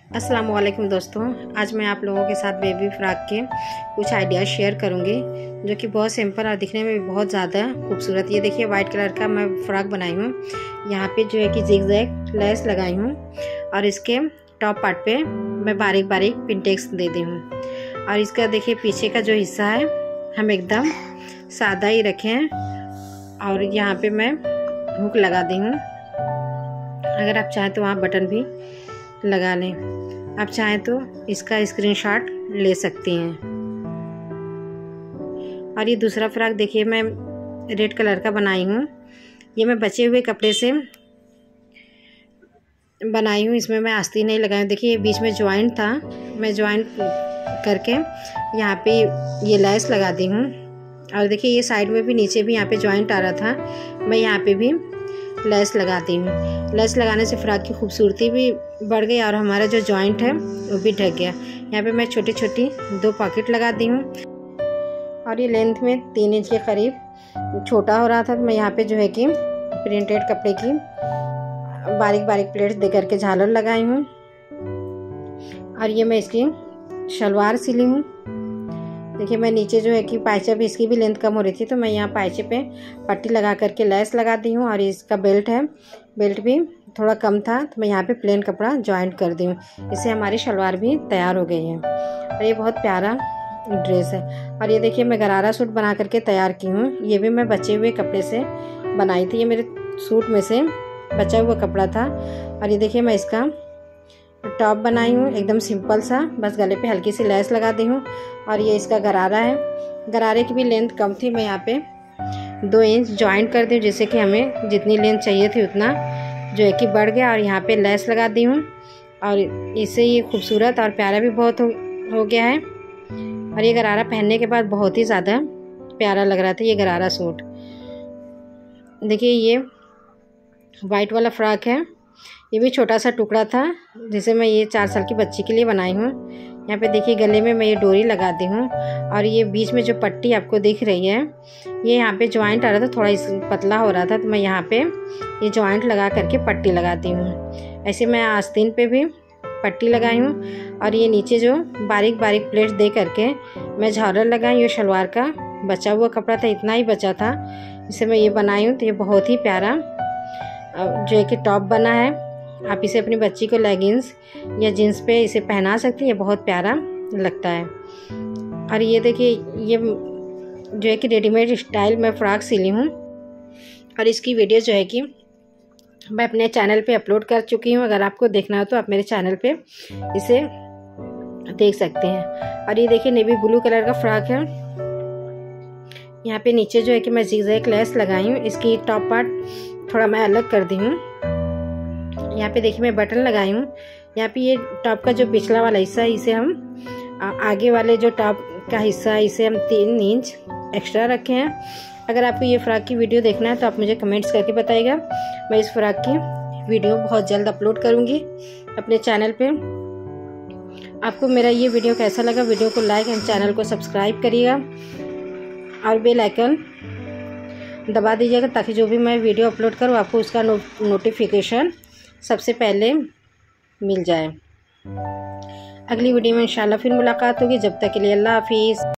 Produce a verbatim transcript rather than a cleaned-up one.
अस्सलाम वालेकुम दोस्तों, आज मैं आप लोगों के साथ बेबी फ्रॉक के कुछ आइडियाज़ शेयर करूंगी जो कि बहुत सिंपल और दिखने में भी बहुत ज़्यादा खूबसूरत। ये देखिए वाइट कलर का मैं फ़्रॉक बनाई हूँ। यहाँ पे जो है कि जिगजैग लेस लगाई हूँ और इसके टॉप पार्ट पे मैं बारीक बारीक पिनटेक्स दे दी हूँ। और इसका देखिए पीछे का जो हिस्सा है हम एकदम सादा ही रखें और यहाँ पे मैं हुक लगा दी हूँ। अगर आप चाहें तो वहाँ बटन भी लगा लें। आप चाहें तो इसका स्क्रीनशॉट ले सकती हैं। और ये दूसरा फ्रॉक देखिए मैं रेड कलर का बनाई हूँ। ये मैं बचे हुए कपड़े से बनाई हूँ। इसमें मैं आस्तीन नहीं लगाई हूँ। देखिए ये बीच में जॉइंट था, मैं जॉइंट करके यहाँ पे ये लेस लगा दी हूँ। और देखिए ये साइड में भी नीचे भी यहाँ पे जॉइंट आ रहा था, मैं यहाँ पे भी लेस लगाती हूँ। लेस लगाने से फ्रॉक की खूबसूरती भी बढ़ गई और हमारा जो जॉइंट है वो भी ढक गया। यहाँ पे मैं छोटी छोटी दो पॉकेट लगा दी हूँ। और ये लेंथ में तीन इंच के करीब छोटा हो रहा था, तो मैं यहाँ पे जो है कि प्रिंटेड कपड़े की बारीक बारीक प्लेट्स दे करके झालर लगाई हूँ। और ये मैं इसकी शलवार सिली हूँ। देखिए मैं नीचे जो है कि पायचे भी इसकी भी लेंथ कम हो रही थी, तो मैं यहाँ पायचे पे पट्टी लगा करके लेस लगा दी हूँ। और इसका बेल्ट है, बेल्ट भी थोड़ा कम था, तो मैं यहाँ पे प्लेन कपड़ा जॉइंट कर दी हूँ। इससे हमारी शलवार भी तैयार हो गई है और ये बहुत प्यारा ड्रेस है। और ये देखिए मैं गरारा सूट बना करके तैयार की हूँ। ये भी मैं बचे हुए कपड़े से बनाई थी। ये मेरे सूट में से बचा हुआ कपड़ा था। और ये देखिए मैं इसका टॉप बनाई हूँ एकदम सिंपल सा, बस गले पे हल्की सी लेस लगा दी हूँ। और ये इसका गरारा है। गरारे की भी लेंथ कम थी, मैं यहाँ पे दो इंच जॉइंट कर दी हूँ, जिससे कि हमें जितनी लेंथ चाहिए थी उतना जो है कि बढ़ गया। और यहाँ पे लेस लगा दी हूँ और इससे ये खूबसूरत और प्यारा भी बहुत हो, हो गया है। और ये गरारा पहनने के बाद बहुत ही ज़्यादा प्यारा लग रहा था ये गरारा सूट। देखिए ये वाइट वाला फ्रॉक है, ये भी छोटा सा टुकड़ा था जिसे मैं ये चार साल की बच्ची के लिए बनाई हूँ। यहाँ पे देखिए गले में मैं ये डोरी लगा दी हूँ। और ये बीच में जो पट्टी आपको दिख रही है, ये यहाँ पे जॉइंट आ रहा था, थोड़ा इस पतला हो रहा था, तो मैं यहाँ पे ये जॉइंट लगा करके पट्टी लगाती हूँ। ऐसे मैं आस्तीन पे भी पट्टी लगाई हूँ। और ये नीचे जो बारीक बारीक प्लेट्स दे करके मैं झालर लगाई। ये शलवार का बचा हुआ कपड़ा था, इतना ही बचा था, इसे मैं ये बनाई हूँ। तो ये बहुत ही प्यारा जो है कि टॉप बना है। आप इसे अपनी बच्ची को लेगिंग्स या जीन्स पे इसे पहना सकती हैं, ये बहुत प्यारा लगता है। और ये देखिए ये जो है कि रेडीमेड स्टाइल में फ़्रॉक सिली हूँ। और इसकी वीडियो जो है कि मैं अपने चैनल पे अपलोड कर चुकी हूँ। अगर आपको देखना हो तो आप मेरे चैनल पे इसे देख सकते हैं। और ये देखिए नेवी ब्लू कलर का फ्रॉक है। यहाँ पे नीचे जो है कि मैं जिगजैग लेस लगाई हूँ। इसकी टॉप पार्ट थोड़ा मैं अलग कर दी हूँ। यहाँ पे देखिए मैं बटन लगाई हूँ। यहाँ पे ये टॉप का जो पिछला वाला हिस्सा है, इसे हम आगे वाले जो टॉप का हिस्सा है इसे हम तीन इंच एक्स्ट्रा रखे हैं। अगर आपको ये फ्रॉक की वीडियो देखना है तो आप मुझे कमेंट्स करके बताइएगा। मैं इस फ्रॉक की वीडियो बहुत जल्द अपलोड करूँगी अपने चैनल पे। आपको मेरा ये वीडियो कैसा लगा, वीडियो को लाइक एंड चैनल को सब्सक्राइब करिएगा और बेल आइकन दबा दीजिएगा, ताकि जो भी मैं वीडियो अपलोड करूँ आपको उसका नो, नोटिफिकेशन सबसे पहले मिल जाए। अगली वीडियो में इंशाल्लाह फिर मुलाकात होगी। जब तक के लिए अल्लाह हाफिज़।